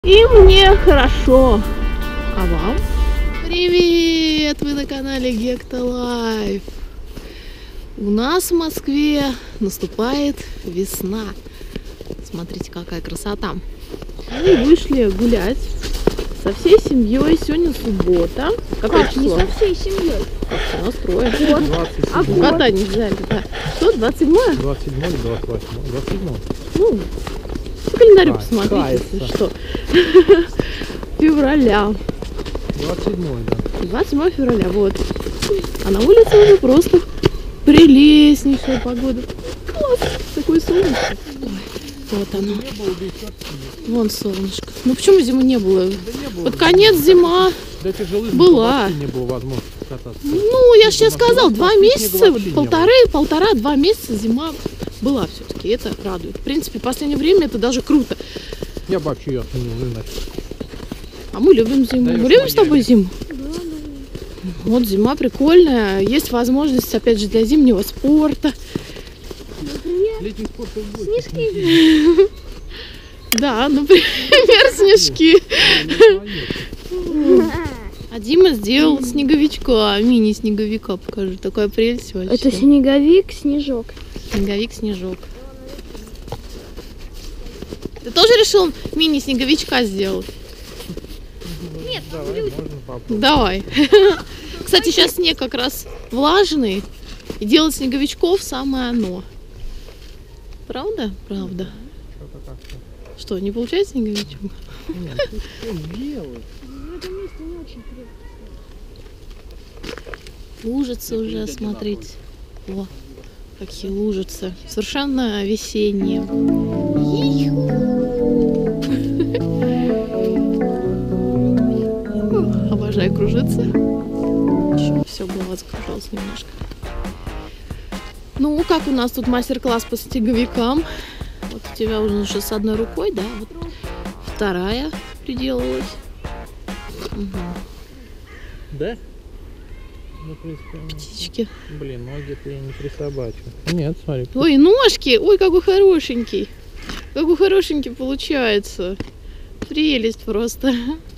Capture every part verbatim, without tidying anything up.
И мне хорошо. А вам? Привет! Вы на канале Гекта Лайф. У нас в Москве наступает весна. Смотрите, какая красота. Мы вышли гулять со всей семьей. Сегодня суббота. Какое как, число? Не со всей семьей. У нас трое. Вот. А кота не взяли, да. Что, двадцать седьмое? двадцать седьмое или двадцать восьмое? двадцать седьмое. Ну, по календарю А, посмотрите, если кается. что. Февраля. двадцать седьмое, да. двадцать седьмое февраля, вот. А на улице уже просто прелестнейшая погода. Класс, такое солнышко. Ой, вот оно. Не было, да и черт с ним. Вон солнышко. Ну почему зимы не было? Да не было. Под конец зима. Да тяжело, была. Не было возможности кататься. Ну, я же тебе сказал, два месяца, вообще не полторы, полтора-два месяца зима была все-таки. Это радует. В принципе, в последнее время это даже круто. Я бы вообще ее отменил, иначе. А мы любим зиму. Даёшь Мы любим с тобой Майами. зиму. Вот зима прикольная. Есть возможность, опять же, для зимнего спорта. Летний спорт и будет. Снежки. Да, например, снежки. А Дима сделал снеговичка, мини-снеговика. Покажи, такая прелесть вообще. Это снеговик, снежок. Снеговик-снежок. Ты тоже решил мини-снеговичка сделать? Нет, Давай, можно попробовать. Давай. Кстати, сейчас снег как раз влажный. И делать снеговичков самое оно. Правда? Правда. Что-то как-то. Что, не получается снеговичок? Нет, ты что делаешь? В этом месте не очень крепко. Лужицы уже, смотрите. О, какие лужицы. Совершенно весенние. Обожаю кружиться. Все, голова закружилась немножко. Ну, как у нас тут мастер-класс по снеговикам. Вот у тебя уже с одной рукой, да? Вот вторая приделалась. Угу. Да? Ну, в принципе, ну, Птички. блин, ноги-то я не присобачу. Нет, смотри. Ой, ножки! Ой, какой хорошенький! Какой хорошенький получается. Прелесть просто.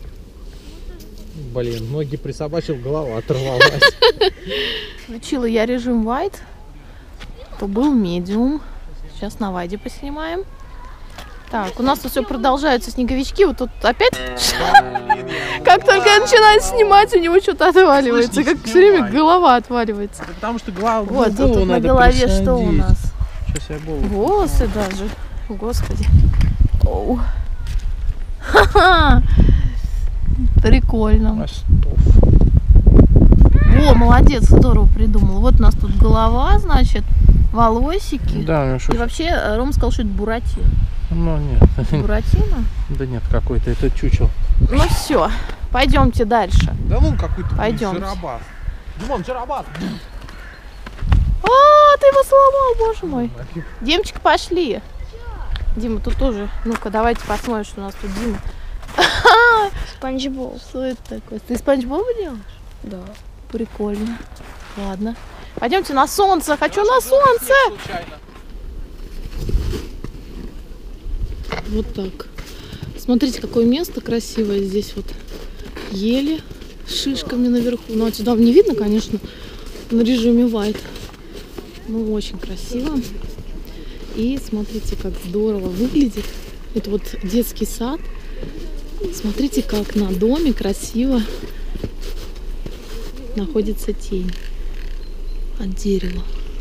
Блин, ноги присобачил, голова оторвалась. Включила я режим White. То был медиум. Сейчас на Вайде поснимаем. Так, у нас тут все продолжаются снеговички. Вот тут опять, как только я начинаю снимать, у него что-то отваливается. Как все время голова отваливается. Потому что голову, Вот, тут на голове что у нас? Сейчас я голову. Волосы даже. Господи. Оу. Ха-ха. Прикольно. О, молодец, здорово придумал. Вот у нас тут голова, значит, волосики. Да, ну что И ж. вообще Рома сказал, что это буратино. Ну нет. Буратино? Да нет, какой-то это чучел. Ну все, пойдемте дальше. Да ну какой-то Пойдемте. жиробас. Димон, жиробас. А, ты его сломал, боже мой. Димчик, пошли. Дима, тут тоже. Ну-ка, давайте посмотрим, что у нас тут Дима. Спанч Боб. Что это такое? Ты Спанч Боба делаешь? Да. Прикольно. Ладно. Пойдемте на солнце. Хочу на солнце. Вот так. Смотрите, какое место красивое здесь вот. Ели с шишками наверху. Ну, отсюда не видно, конечно, на режиме White. Ну, очень красиво. И смотрите, как здорово выглядит. Это вот детский сад. Смотрите, как на доме красиво находится тень от дерева.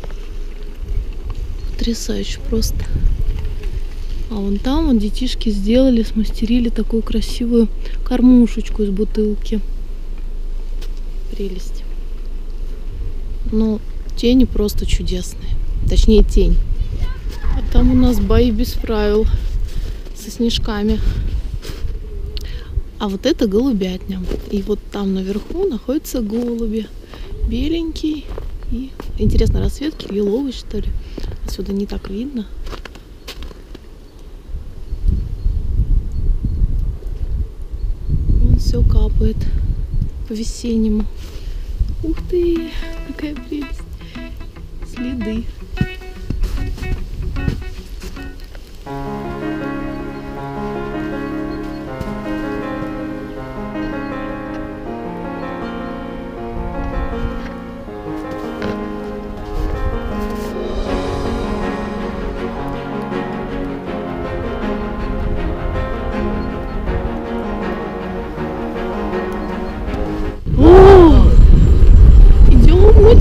Потрясающе просто. А вон там вон детишки сделали, смастерили такую красивую кормушечку из бутылки. Прелесть. Ну, тени просто чудесные. Точнее, тень. А там у нас бои без правил со снежками. А вот это голубятня. И вот там наверху находятся голуби. Беленький и, интересно, расцветки лиловый, что ли. Отсюда не так видно. Вон все капает по-весеннему. Ух ты, какая прелесть. Следы.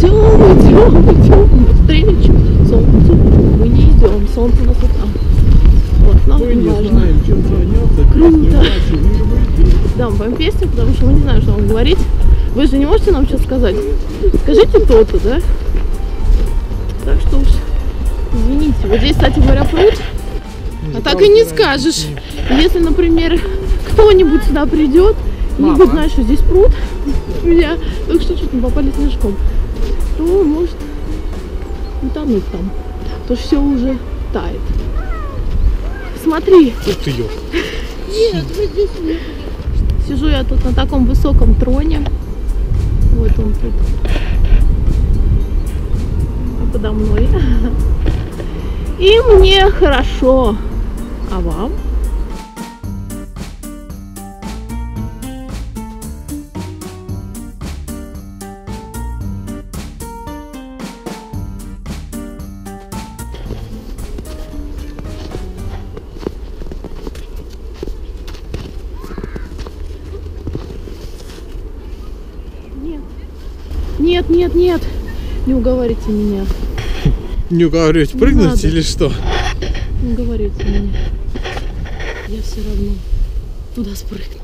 идем, идем, идем навстречу солнцу. Мы не идем, солнце у нас вот там. Вот, нам Мы не не важно. знаем, чем заняться. Круто. Да, мы поем песню, потому что мы не знаем, что вам говорить. Вы же не можете нам сейчас сказать? Скажите то-то, да? Так что уж, извините. Вот здесь, кстати говоря, пруд. А так и не скажешь. Если, например, кто-нибудь сюда придет, и не будет знать, что здесь пруд, меня только что чуть не попали снежком, то может утонуть там. То все уже тает. Смотри. Ух ты, ё. Нет, вы здесь не. Сижу я тут на таком высоком троне. Вот он тут. А подо мной. И мне хорошо. А вам? Нет, нет, нет. Не уговорите меня. Не уговаривать Не прыгнуть надо. или что? Не уговорите меня. Я все равно туда спрыгну.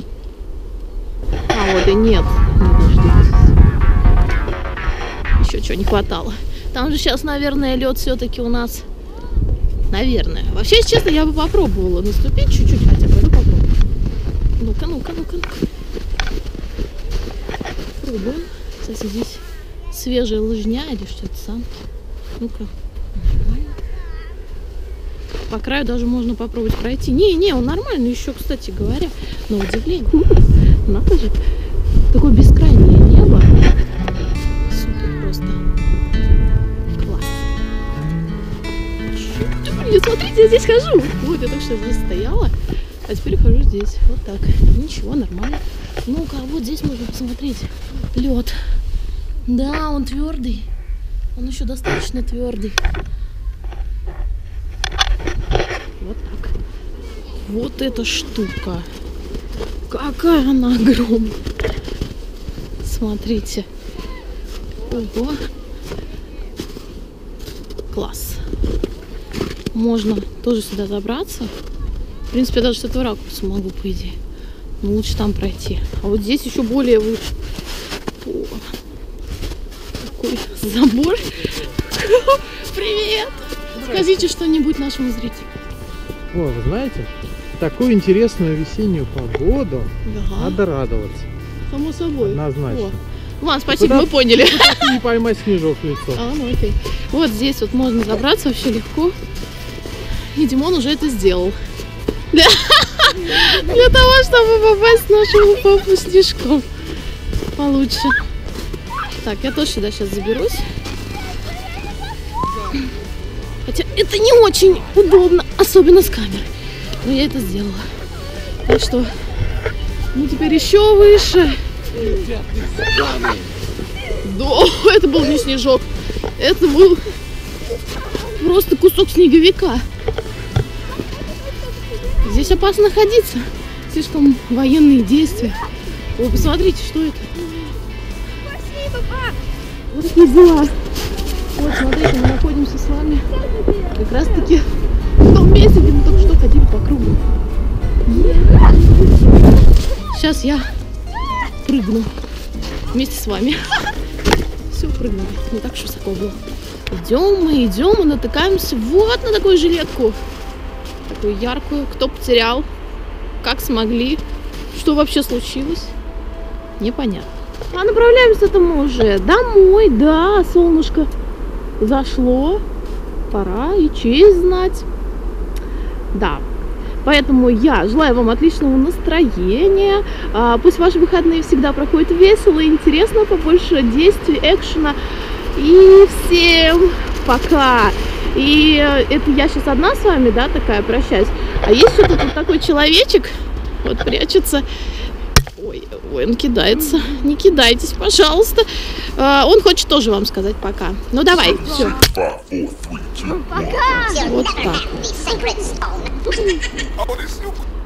А вот и нет. Не дождитесь. Еще чего не хватало. Там же сейчас, наверное, лед все-таки у нас. Наверное. Вообще, если честно, я бы попробовала наступить чуть-чуть хотя бы. Ну, попробуй. Ну-ка, ну-ка, ну-ка, ну-ка. Пробуем. Кстати, здесь свежая лыжня или что-то санки. Ну-ка. По краю даже можно попробовать пройти. Не-не, он нормальный еще, кстати говоря. На удивление. Надо же. Такое бескрайнее небо. Супер просто. Класс. Блин, смотрите, я здесь хожу. Вот, я только что здесь стояла. А теперь хожу здесь. Вот так. Ничего, нормально. Ну-ка, вот здесь можно посмотреть. Лед. Да, он твердый. Он еще достаточно твердый. Вот так. Вот эта штука. Какая она огромная. Смотрите. Ого. Класс. Можно тоже сюда забраться. В принципе, даже с этого ракурса могу, по идее. Но лучше там пройти. А вот здесь еще более выше. О, такой забор. Привет! Скажите что-нибудь нашему зрителю. О, вы знаете, в такую интересную весеннюю погоду Ага. надо радоваться. Само собой. Однозначно. О. Ладно, спасибо, Куда- мы поняли. И не поймать снежок в лицо. А, ну окей. Вот здесь вот можно забраться вообще легко. И Димон уже это сделал. Для, Для того, чтобы попасть нашему папу снежком получше. Так, я тоже сюда сейчас заберусь. Хотя это не очень удобно, особенно с камерой. Но я это сделала. Так что, ну теперь еще выше. Да, это был не снежок. Это был просто кусок снеговика. Здесь опасно находиться. Слишком военные действия. Ой, посмотрите, что это. Спасибо, пап. Вот такие дела. Вот, смотрите, мы находимся с вами как раз таки в том месте, где мы только что ходили по кругу. Сейчас я прыгну вместе с вами. Все, прыгнули. Не так уж высоко было. Идем мы, идем и натыкаемся вот на такую жилетку. Такую яркую. Кто потерял? Как смогли? Что вообще случилось? Непонятно. А направляемся-то мы уже домой. Да, солнышко зашло. Пора и честь знать. Да. Поэтому я желаю вам отличного настроения. А, пусть ваши выходные всегда проходят весело и интересно, побольше действий, экшена. И всем пока! И это я сейчас одна с вами, да, такая, прощаюсь. А есть что-то тут такой человечек, вот прячется. Ой, ой, он кидается. Не кидайтесь, пожалуйста. А, он хочет тоже вам сказать пока. Ну давай, все. Пока. Вот так. The sacred stone. Oh, this